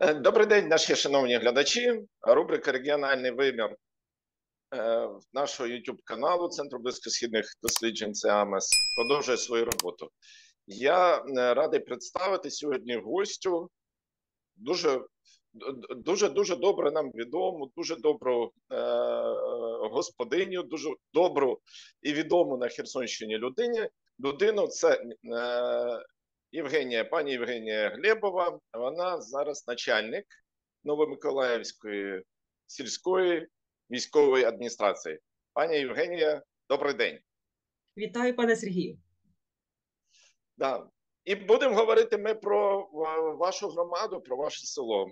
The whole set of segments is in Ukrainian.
Добрий день, наші шановні глядачі. Рубрика «Регіональний вимір» нашого YouTube-каналу Центру близькосхідних досліджень ЦЕАМЕС продовжує свою роботу. Я радий представити сьогодні гостю дуже добре нам відому, дуже добру господиню, дуже добру і відому на Херсонщині людину. Це пані Євгенія Глебова. Вона зараз начальник Новомиколаївської сільської військової адміністрації. Пані Євгенія, добрий день. Вітаю, пане Сергію. Да. І будемо говорити ми про вашу громаду, про ваше село.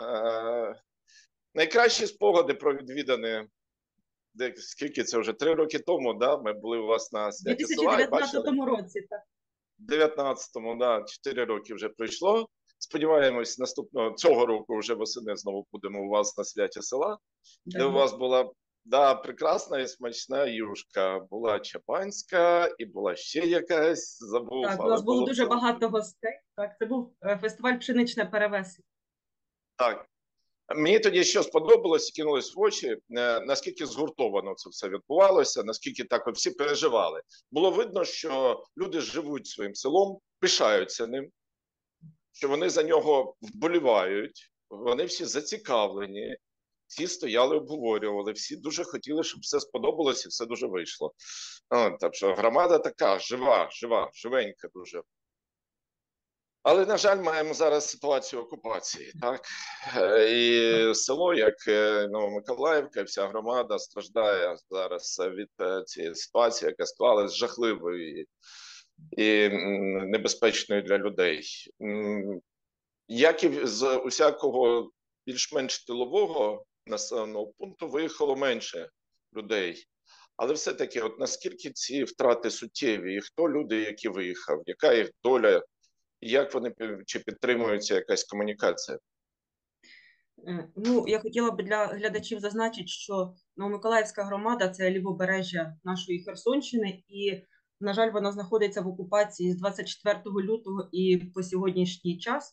Найкращі спогади про відвідані, скільки це вже, 3 роки тому, да? Ми були у вас на святі села. У 2019 році, так. У 19-му, да, 4 роки вже пройшло. Сподіваємось, цього року вже восени знову будемо у вас на святі села, де у вас була прекрасна і смачна юшка. Була чабанська і була ще якась, забув. Так, у нас було дуже багато гостей. Так, це був фестиваль «Пшеничне перевес». Так. Мені тоді що сподобалось, кинулось в очі, наскільки згуртовано це все відбувалося, наскільки так всі переживали. Було видно, що люди живуть своїм селом, пишаються ним, що вони за нього вболівають, вони всі зацікавлені, всі стояли, обговорювали, всі дуже хотіли, щоб все сподобалося і все дуже вийшло. Так що громада така живенька дуже. Але, на жаль, маємо зараз ситуацію окупації, так? І село, як Новомиколаївка, вся громада страждає зараз від цієї ситуації, яка склалась жахливою і небезпечною для людей. Як і з усякого більш-менш тилового населеного пункту виїхало менше людей. Але все-таки, от наскільки ці втрати суттєві, і хто люди, які виїхав, яка їх доля, як вони, чи підтримується якась комунікація? Ну, я хотіла б для глядачів зазначити, що Новомиколаївська громада – це лівобережжя нашої Херсонщини, і, на жаль, вона знаходиться в окупації з 24 лютого і по сьогоднішній час.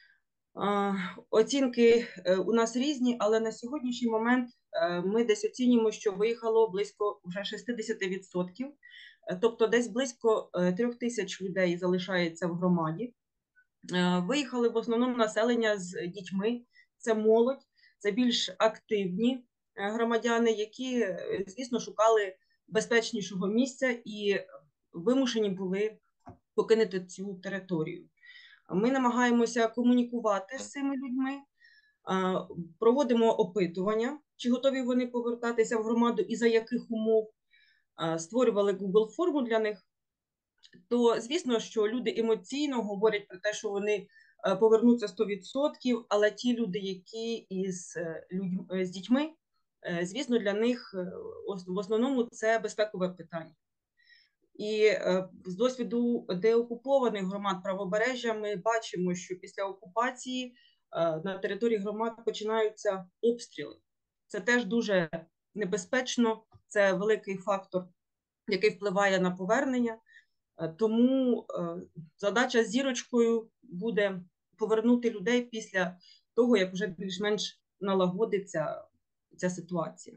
Оцінки у нас різні, але на сьогоднішній момент ми десь оцінюємо, що виїхало близько вже 60%, тобто десь близько 3000 людей залишається в громаді. Виїхали в основному населення з дітьми, це молодь, це більш активні громадяни, які, звісно, шукали безпечнішого місця і вимушені були покинути цю територію. Ми намагаємося комунікувати з цими людьми, проводимо опитування, чи готові вони повертатися в громаду і за яких умов, створювали Google-форму для них. То, звісно, що люди емоційно говорять про те, що вони повернуться 100%, але ті люди, які з дітьми, звісно, для них в основному це безпекове питання. І з досвіду деокупованих громад правобережжя ми бачимо, що після окупації на території громад починаються обстріли. Це теж дуже небезпечно, це великий фактор, який впливає на повернення. Тому задача з зірочкою буде повернути людей після того, як вже більш-менш налагодиться ця ситуація.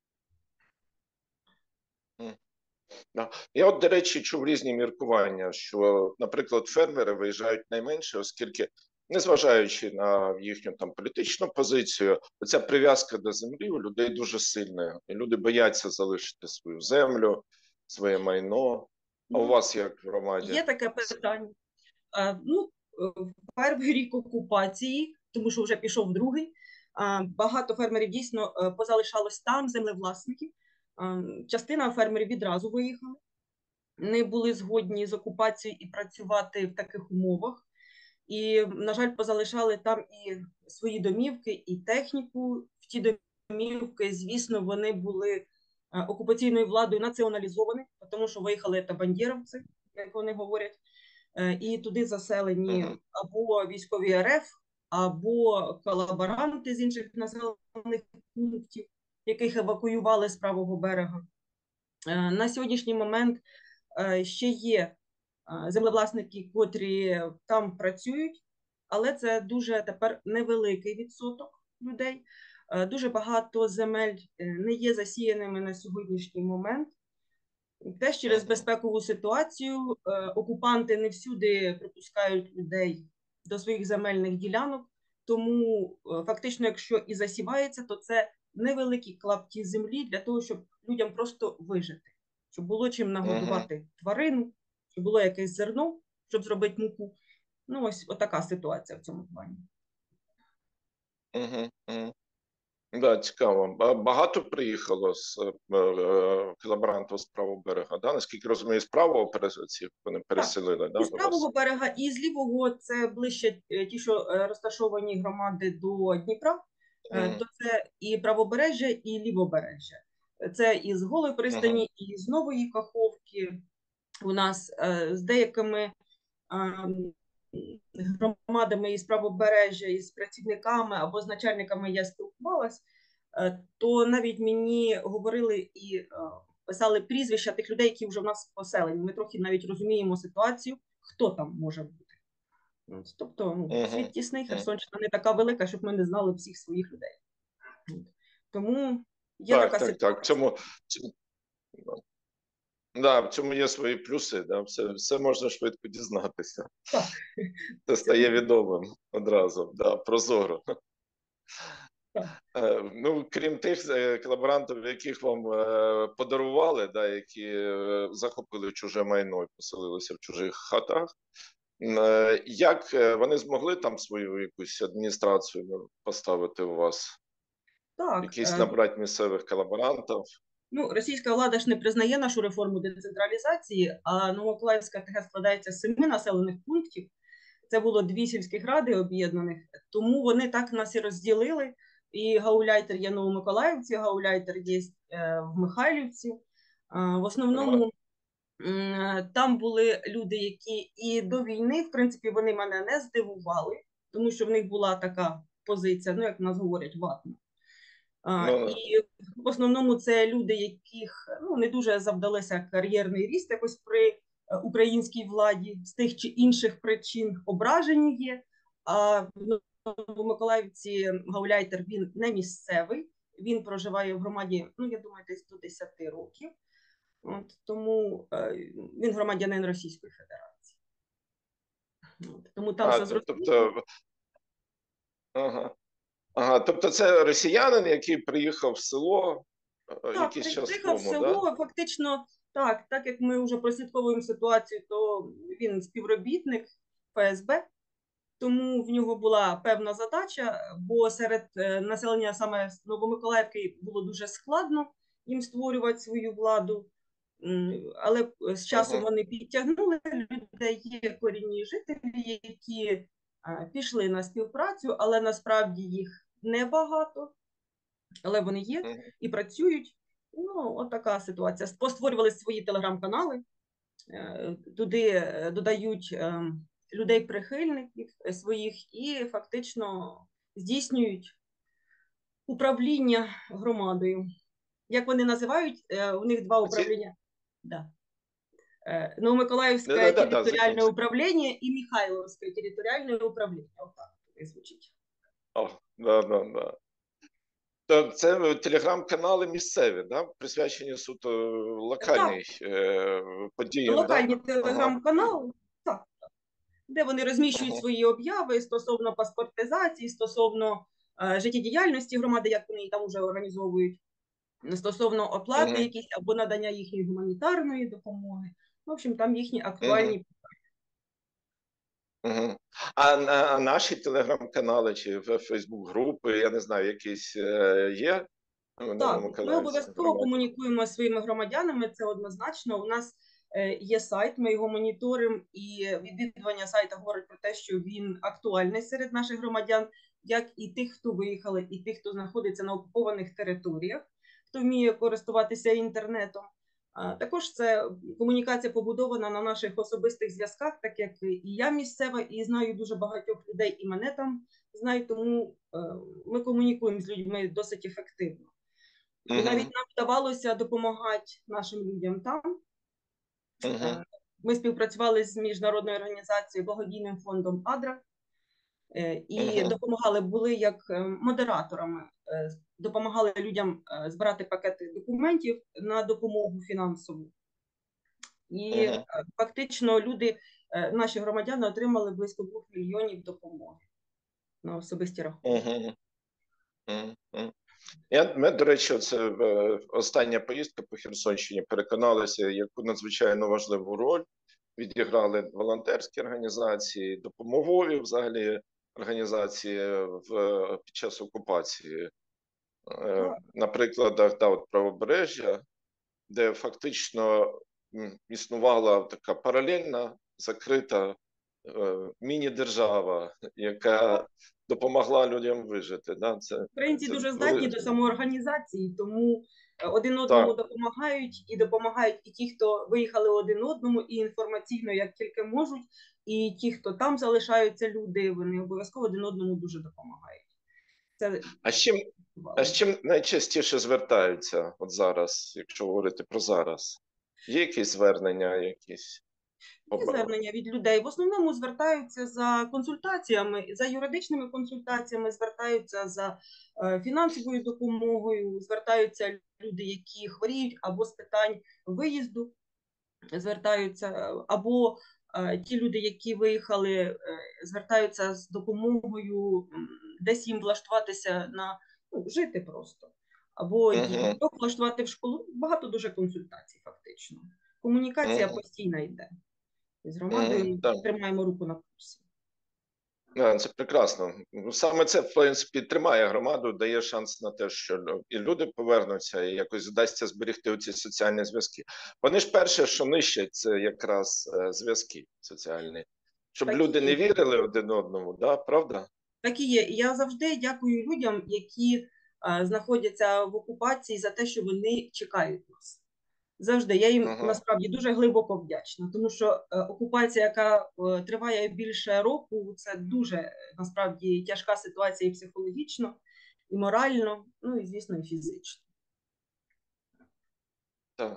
Я до речі, чув різні міркування, що, наприклад, фермери виїжджають найменше, оскільки, незважаючи на їхню політичну позицію, оця прив'язка до землі у людей дуже сильна. І люди бояться залишити свою землю, своє майно. А у вас як в громаді? Є таке питання. В перший рік окупації, тому що вже пішов другий, багато фермерів дійсно позалишалось там, землевласників. Частина фермерів відразу виїхали, не були згодні з окупацією і працювати в таких умовах. І, на жаль, позалишали там і свої домівки, і техніку. В ті домівки, звісно, вони були окупаційною владою націоналізовані, тому що виїхали та бандєровці, як вони говорять, і туди заселені або військові РФ, або колаборанти з інших населених пунктів, яких евакуювали з правого берега. На сьогоднішній момент ще є землевласники, котрі там працюють, але це дуже тепер невеликий відсоток людей. Дуже багато земель не є засіяними на сьогоднішній момент. Теж через безпекову ситуацію окупанти не всюди пропускають людей до своїх земельних ділянок, тому фактично, якщо і засівається, то це невеликі клапті землі для того, щоб людям просто вижити, щоб було чим нагодувати тварину, щоб було якесь зерно, щоб зробити муку. Ну, ось така ситуація в цьому плані. Да, цікаво. Багато приїхало з колаборантів з правого берега, да? Наскільки розумію, з правого ці вони переселили, да? І з правого берега, і з лівого це ближче ті, що розташовані громади до Дніпра, то це і правобережжя, і лівобережжя. Це і з Голої пристані, і з Нової Каховки. У нас з деякими громадами із правобережжя, із працівниками або з начальниками я спілкувалась, то навіть мені говорили і писали прізвища тих людей, які вже в нас поселені. Ми трохи навіть розуміємо ситуацію, хто там може бути. Тобто, світ тісний, Херсонщина не така велика, щоб ми не знали всіх своїх людей. Тому є така ситуація. Да, в цьому є свої плюси, да? Все можна швидко дізнатися. Так. Це стає відомим одразу, да, прозоро. Ну, крім тих колаборантів, яких вам подарували, да, які захопили чуже майно і поселилися в чужих хатах, як вони змогли там свою якусь адміністрацію поставити у вас? Так. Якісь набрати місцевих колаборантів? Ну, російська влада ж не признає нашу реформу децентралізації, а Новомиколаївська ТГ складається з 7 населених пунктів. Це було 2 сільських ради об'єднаних, тому вони так нас і розділили. І гауляйтер є в Новомиколаївці, гауляйтер є в Михайлівці. В основному там були люди, які і до війни, в принципі, вони мене не здивували, тому що в них була така позиція, ну, як в нас говорять, ватна. І в основному це люди, яких не дуже завдалося кар'єрний ріст якось при українській владі, з тих чи інших причин ображені є. А в Новомиколаївці гауляйтер, він не місцевий, він проживає в громаді, ну, я думаю, десь до 10 років. Тому він громадянин Російської Федерації. Тому там все зрозуміло. Тобто це росіянин, який приїхав в село якийсь час тому, приїхав в село, да? Фактично, так як ми вже прослідковуємо ситуацію, то він співробітник ФСБ, тому в нього була певна задача, бо серед населення саме Новомиколаївки було дуже складно їм створювати свою владу, але з часом вони підтягнули людей, є корінні жителі, які пішли на співпрацю, але насправді їх небагато, але вони є і працюють. Ну, от така ситуація. Постворювали свої телеграм-канали, туди додають людей-прихильників своїх і фактично здійснюють управління громадою. Як вони називають? У них 2 управління. Да. Новомиколаївське територіальне управління і Михайловське територіальне управління. Отак звучить. То це телеграм-канали місцеві, да? Присвячені суто локальній подіям. Локальні телеграм-канали, так. Де вони розміщують свої обяви стосовно паспортизації, стосовно життєдіяльності громади, як вони там вже організовують, стосовно оплати якісь або надання їхньої гуманітарної допомоги. В общем, там їхні актуальні А наші телеграм-канали чи Фейсбук-групи, я не знаю, якісь є? Так, ми обов'язково комунікуємо зі своїми громадянами, це однозначно. У нас є сайт, ми його моніторимо, і відвідування сайту говорить про те, що він актуальний серед наших громадян, як і тих, хто виїхали, і тих, хто знаходиться на окупованих територіях, хто вміє користуватися інтернетом. Також це комунікація побудована на наших особистих зв'язках, так як і я місцева, і знаю дуже багатьох людей, і мене там знають, тому ми комунікуємо з людьми досить ефективно. І навіть нам вдавалося допомагати нашим людям там. Ми співпрацювали з міжнародною організацією, благодійним фондом «Адра». і допомагали, були як модераторами, допомагали людям збирати пакети документів на допомогу фінансову. І фактично люди, наші громадяни, отримали близько 2 мільйонів допомоги на особисті рахунки. Ми, до речі, це остання поїздка по Херсонщині, переконалися, яку надзвичайно важливу роль відіграли волонтерські організації, допомогові взагалі організації під час окупації. На прикладах Правобережжя, де фактично існувала така паралельна, закрита міні-держава, яка допомогла людям вижити. Українці дуже здатні до самоорганізації, тому один одному допомагають, і допомагають і ті, хто виїхали один одному, і інформаційно, як тільки можуть, і ті, хто там залишаються люди, вони обов'язково один одному дуже допомагають. А з чим найчастіше звертаються от зараз, якщо говорити про зараз? Є якісь звернення, якісь? Є звернення від людей. В основному звертаються за консультаціями, за юридичними консультаціями, звертаються за фінансовою допомогою, звертаються люди, які хворіють або з питань виїзду, звертаються, або ті люди, які виїхали, звертаються з допомогою десь їм влаштуватися жити просто, або діток влаштувати в школу. Багато дуже консультацій фактично. Комунікація постійно йде. З громадою тримаємо руку на пульсі. Це прекрасно. Саме це, в принципі, тримає громаду, дає шанс на те, що і люди повернуться, і якось вдасться зберегти оці соціальні зв'язки. Вони ж перше, що нищать, це якраз зв'язки соціальні. Щоб так люди не вірили один одному, правда? Так і є. І я завжди дякую людям, які знаходяться в окупації, за те, що вони чекають нас. Завжди. Я їм насправді дуже глибоко вдячна, тому що окупація, яка триває більше року, це дуже насправді тяжка ситуація і психологічно, і морально, і, звісно, і фізично. Так.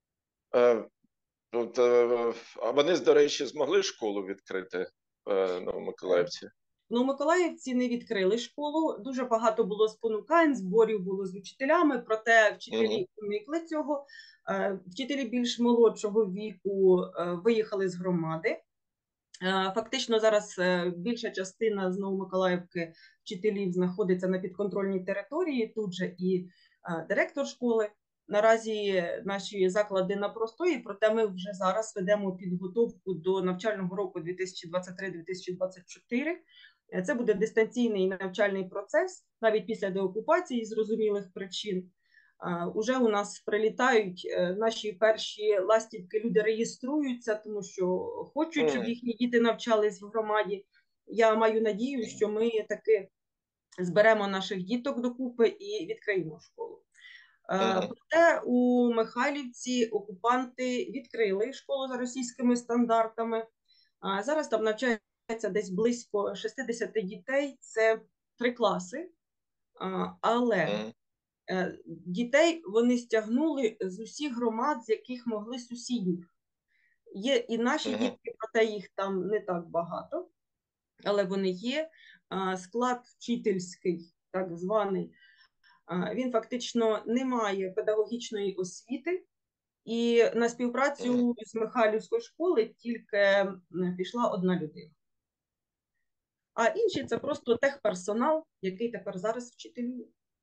А вони, до речі, змогли школу відкрити в Новомиколаївці? В Новомиколаївці не відкрили школу, дуже багато було спонукань, зборів було з учителями, проте вчителі уникли цього. Вчителі більш молодшого віку виїхали з громади. Фактично зараз більша частина з Новомиколаївки вчителів знаходиться на підконтрольній території, тут же і директор школи. Наразі наші заклади на простої, проте ми вже зараз ведемо підготовку до навчального року 2023-2024. Це буде дистанційний навчальний процес, навіть після деокупації з зрозумілих причин. Уже у нас прилітають наші перші ластівки, люди реєструються, тому що хочуть, щоб їхні діти навчались в громаді. Я маю надію, що ми таки зберемо наших діток докупи і відкриємо школу. Проте у Михайлівці окупанти відкрили школу за російськими стандартами. Зараз там навчається десь близько 60 дітей, це 3 класи, але дітей вони стягнули з усіх громад, з яких могли сусідніх. Є і наші дітки, проте їх там не так багато, але вони є. Склад вчительський, так званий, він фактично не має педагогічної освіти, і на співпрацю з Михайлівською школою тільки пішла одна людина. А інші – це просто техперсонал, який тепер зараз вчителює.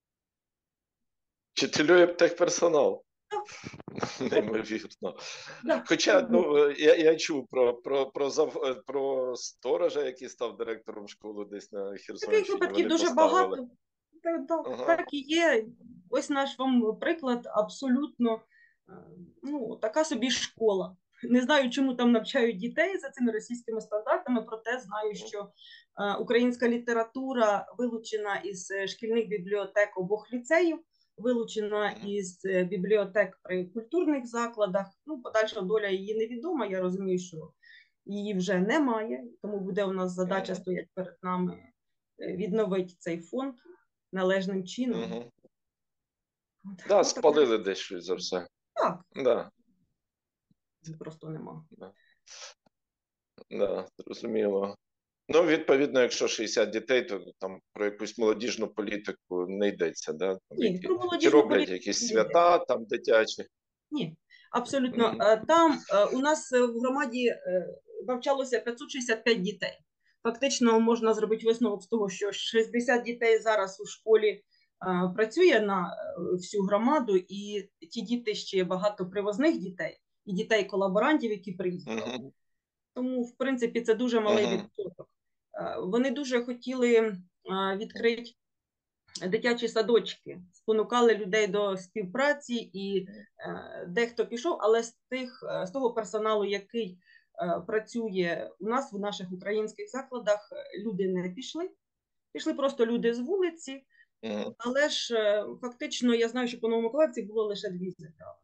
Вчителює техперсонал? Неймовірно. Хоча я чув про сторожа, який став директором школи десь на Херсонщині. Таких випадків дуже багато. Так і є. Ось наш вам приклад абсолютно така собі школа. Не знаю, чому там навчають дітей за цими російськими стандартами, проте знаю, що українська література вилучена із шкільних бібліотек обох ліцеїв, вилучена із бібліотек при культурних закладах. Подальша доля її невідома. Я розумію, що її вже немає, тому буде у нас задача стоять перед нами відновити цей фонд належним чином. Спалили десь щось за все. Так. Да. Просто нема. Зрозуміло. Ну, відповідно, якщо 60 дітей, то там про якусь молодіжну політику не йдеться, да? Там Ні, про чи молодіжну роблять політику якісь не йде. свята там дитячі? Ні, абсолютно. Мгм. Там у нас в громаді навчалося 565 дітей. Фактично можна зробити висновок з того, що 60 дітей зараз у школі працює на всю громаду, і ті діти ще багато привозних дітей і дітей-колаборантів, які приїхали. Мгм. Тому, в принципі, це дуже малий Мгм. відсоток. Вони дуже хотіли відкрити дитячі садочки, спонукали людей до співпраці, і дехто пішов, але з того персоналу, який працює у нас, в наших українських закладах, люди не пішли. Пішли просто люди з вулиці, Мгм. але ж фактично я знаю, що по Новомиколаївці було лише 2 заяви.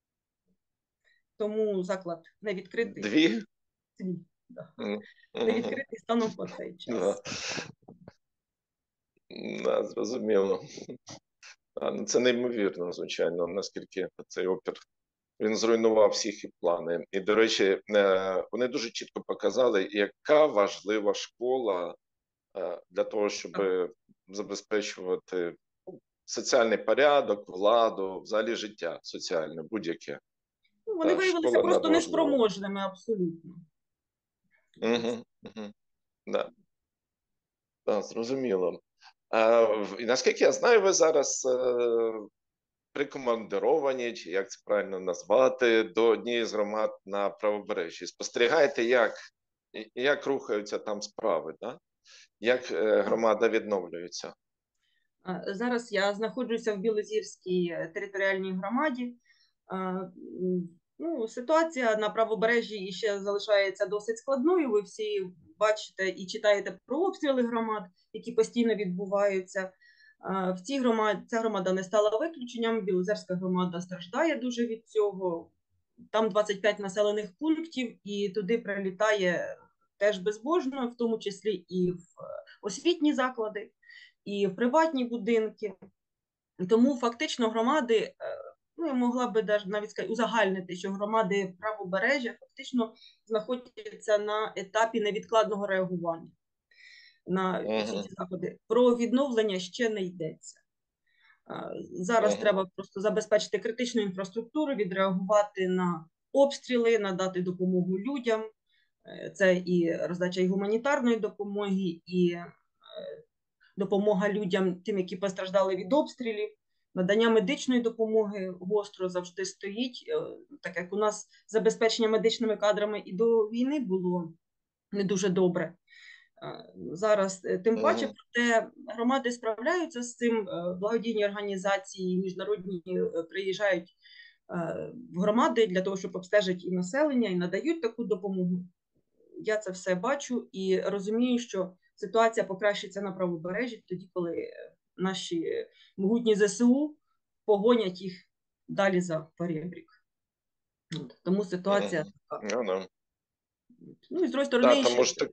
Тому заклад не відкритий. 2? Свій, да. Мгм. Не Мгм. відкритий станом по цей Да. час. Да, зрозуміло. Ну, це неймовірно, звичайно, наскільки цей опір він зруйнував всіх їх плани. І, до речі, вони дуже чітко показали, яка важлива школа для того, щоб Так. забезпечувати соціальний порядок, владу, взагалі життя соціальне, будь-яке. Ну, вони виявилися Школа просто надважлива. неспроможними абсолютно. Угу, угу. Да, да, зрозуміло. І наскільки я знаю, ви зараз прикомандировані, чи як це правильно назвати, до однієї з громад на правобережжі. Спостерігаєте, як рухаються там справи, да? Як громада відновлюється? Зараз я знаходжуся в Білозірській територіальній громаді. Ну, ситуація на правобережжі ще залишається досить складною. Ви всі бачите і читаєте про обстріли громад, які постійно відбуваються. Ця громада не стала виключенням. Білозерська громада страждає дуже від цього. Там 25 населених пунктів, і туди прилітає теж безбожно, в тому числі і в освітні заклади, і в приватні будинки. Тому фактично громади, ну я могла би навіть сказати, узагальнити, що громади правобережжя фактично знаходяться на етапі невідкладного реагування на всі Угу, ці заходи. Про відновлення ще не йдеться. Зараз угу, треба просто забезпечити критичну інфраструктуру, відреагувати на обстріли, надати допомогу людям. Це і роздача і гуманітарної допомоги, і допомога людям, тим, які постраждали від обстрілів. Надання медичної допомоги гостро завжди стоїть, так як у нас забезпечення медичними кадрами і до війни було не дуже добре. Зараз тим паче, угу, проте громади справляються з цим, благодійні організації, міжнародні приїжджають в громади для того, щоб обстежити і населення, і надають таку допомогу. Я це все бачу і розумію, що ситуація покращиться на правобережжі тоді, коли наші могутні ЗСУ погонять їх далі за поребрік. Тому ситуація угу. така. Ну, да. Ну і з іншої Да, сторони, ще тому що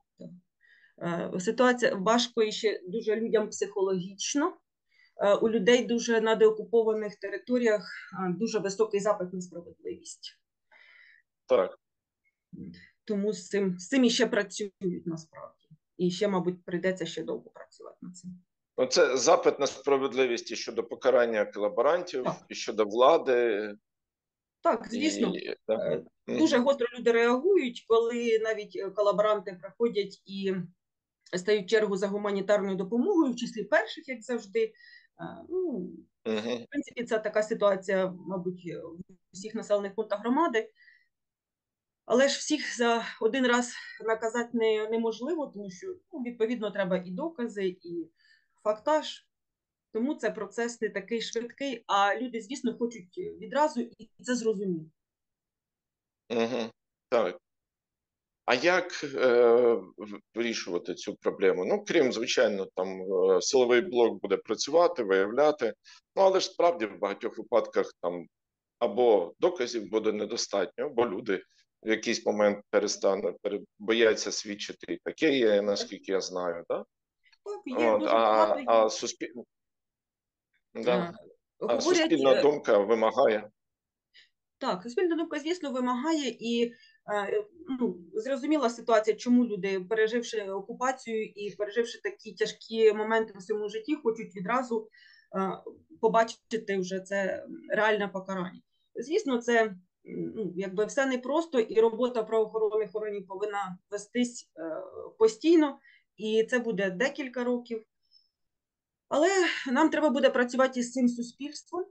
ситуація важко і ще дуже людям психологічно. У людей дуже на деокупованих територіях дуже високий запит на справедливість. так. Тому з цим іще працюють насправді. І ще, мабуть, прийдеться ще довго працювати над цим. Ну, це запит на справедливість і щодо покарання колаборантів, Так, і щодо влади, так, звісно. і да. Дуже Угу, гостро люди реагують, коли навіть колаборанти приходять і стають в чергу за гуманітарною допомогою, в числі перших, як завжди. Ну, угу, в принципі, це така ситуація, мабуть, в усіх населених пунктах громади. Але ж всіх за один раз наказати неможливо, тому що відповідно треба і докази, і фактаж. Тому це процес не такий швидкий, а люди, звісно, хочуть відразу, і це зрозуміло. угу. Так. А як вирішувати цю проблему? Ну, крім, звичайно, там силовий блок буде працювати, виявляти. Ну, але ж справді в багатьох випадках там або доказів буде недостатньо, або люди в якийсь момент бояться свідчити. І таке є, наскільки я знаю, да? Так, є От, дуже багато. Да. А Говорять, суспільна думка вимагає. так, суспільна думка, звісно, вимагає, і зрозуміла ситуація, чому люди, переживши окупацію і переживши такі тяжкі моменти в своєму житті, хочуть відразу побачити вже це реальне покарання. Звісно, це якби все непросто, і робота правоохоронних органів повинна вестись постійно, і це буде декілька років. Але нам треба буде працювати із цим суспільством.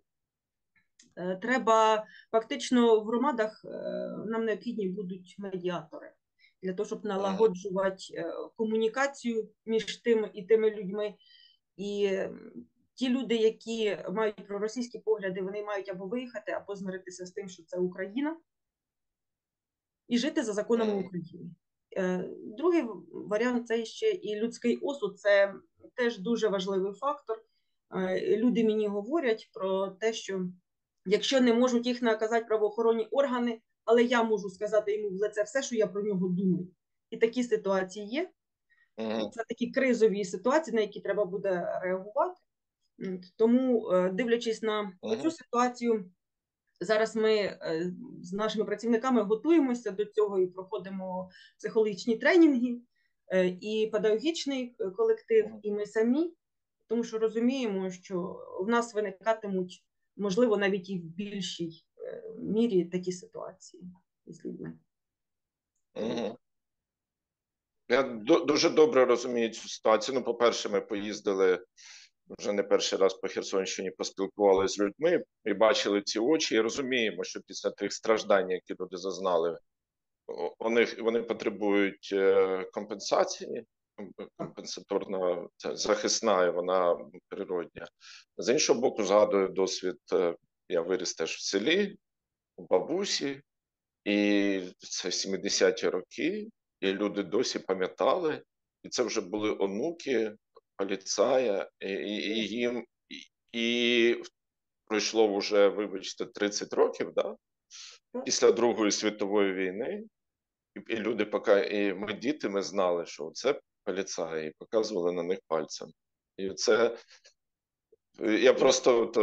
Треба фактично в громадах, нам необхідні будуть медіатори для того, щоб налагоджувати комунікацію між тим і тими людьми. І ті люди, які мають проросійські погляди, вони мають або виїхати, або змиритися з тим, що це Україна, і жити за законами України. Другий варіант – це ще і людський осуд, це теж дуже важливий фактор. Люди мені говорять про те, що якщо не можуть їх наказати правоохоронні органи, але я можу сказати йому в лице все, що я про нього думаю. І такі ситуації є. Це такі кризові ситуації, на які треба буде реагувати. Тому, дивлячись на цю ситуацію, зараз ми з нашими працівниками готуємося до цього і проходимо психологічні тренінги, і педагогічний колектив, і ми самі, тому що розуміємо, що в нас виникатимуть, можливо, навіть і в більшій мірі такі ситуації з людьми. Я дуже добре розумію цю ситуацію. Ну, по-перше, ми поїздили вже не перший раз по Херсонщині, поспілкувалися з людьми і бачили ці очі, і розуміємо, що після тих страждань, які люди зазнали, вони потребують компенсації, компенсаторна, захисна, і вона природня. З іншого боку, згадую досвід, я виріс теж в селі, у бабусі, і це 70-ті роки, і люди досі пам'ятали, і це вже були онуки поліцая, і пройшло вже, вибачте, 30 років, да? Після Другої світової війни, і люди, і ми діти, ми знали, що це поліцаї, і показували на них пальцем. І це, я просто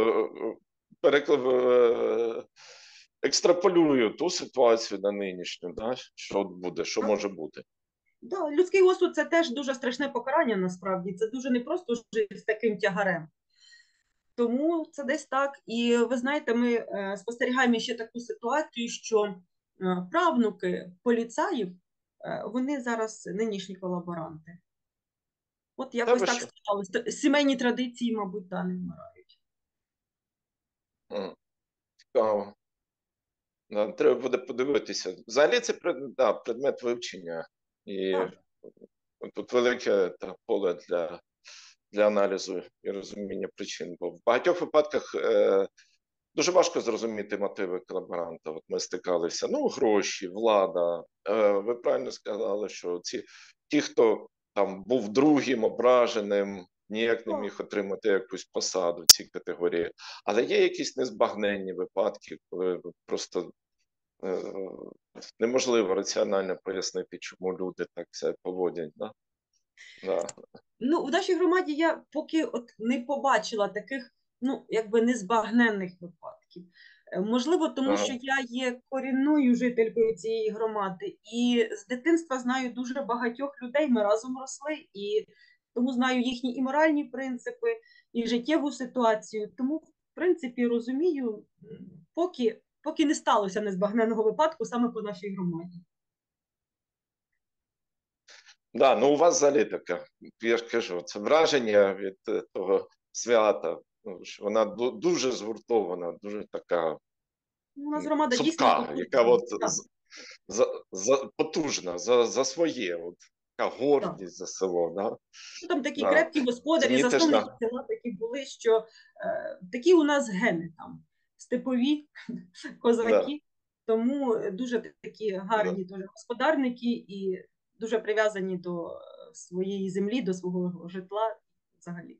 екстраполюю ту ситуацію на нинішню, да? Що буде, що може бути. Да, людський осуд – це теж дуже страшне покарання, насправді. Це дуже непросто жити з таким тягарем. Тому це десь так. І ви знаєте, ми спостерігаємо ще таку ситуацію, що правнуки поліцаїв, вони зараз нинішні колаборанти. От якось так сталося. Сімейні традиції, мабуть, да, не вмирають. Цікаво. Треба буде подивитися. Взагалі це предмет вивчення. І тут велике поле для аналізу і розуміння причин. Бо в багатьох випадках дуже важко зрозуміти мотиви колаборанта. От ми стикалися, гроші, влада. Ви правильно сказали, що ті, хто там був другим, ображеним, ніяк не міг отримати якусь посаду в цій категорії. Але є якісь незбагненні випадки, коли просто неможливо раціонально пояснити, чому люди так себе поводять. Да? Да. Ну, в нашій громаді я поки не побачила таких, якби незбагненних випадків. Можливо, тому що я є корінною жителькою цієї громади, і з дитинства знаю дуже багатьох людей, ми разом росли, і тому знаю їхні і моральні принципи, і життєву ситуацію. Тому, в принципі, розумію, поки не сталося незбагненного випадку саме по нашій громаді. Да, у вас взагалі таке, я ж кажу, це враження від того свята, що вона дуже згуртована, дуже така цупка, яка от потужна, за своє, така гордість за село. Да? Там такі крепкі господарі, засновники села такі були, що такі у нас гени там, степові козаки, тому дуже такі гарні господарники і дуже прив'язані до своєї землі, до свого житла взагалі.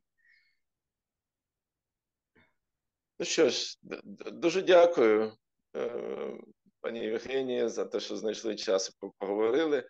Ну що ж, дуже дякую, пані Євгенії, за те, що знайшли час і поговорили.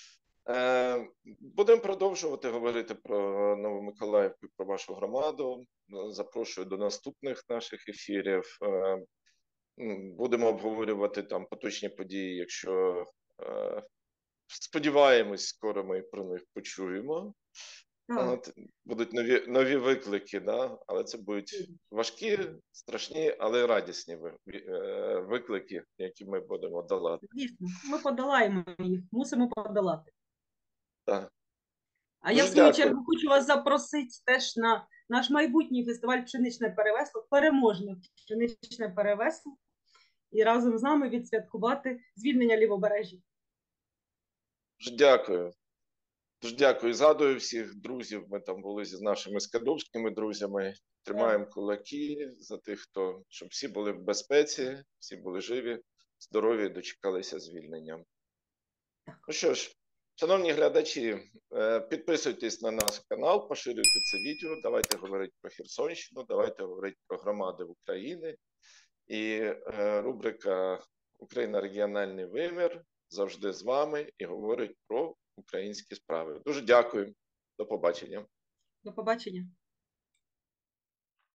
Будемо продовжувати говорити про Новомиколаївку і про вашу громаду. Запрошую до наступних наших ефірів. Будемо обговорювати там поточні події, якщо Сподіваємось, скоро ми про них почуємо. Так, Будуть нові виклики, да? Але це будуть важкі, страшні, але радісні виклики, які ми будемо долати. звісно, ми подолаємо їх, мусимо подолати. Так. А я, Дуже в свою дякую. чергу, хочу вас запросити теж на наш майбутній фестиваль «Пшеничне перевесло», переможне «Пшеничне перевесло», і разом з нами відсвяткувати звільнення Лівобережжя. Дуже дякую. Дуже дякую. Згадую всіх друзів. Ми там були з нашими скадовськими друзями. Тримаємо кулаки за тих, щоб всі були в безпеці, всі були живі, здорові і дочекалися звільнення. Ну що ж, шановні глядачі, підписуйтесь на наш канал, поширюйте це відео, давайте говорити про Херсонщину, давайте говорити про громади України. І рубрика «Україна. Регіональний вимір» завжди з вами і говорить про українські справи. Дуже дякую. До побачення. До побачення.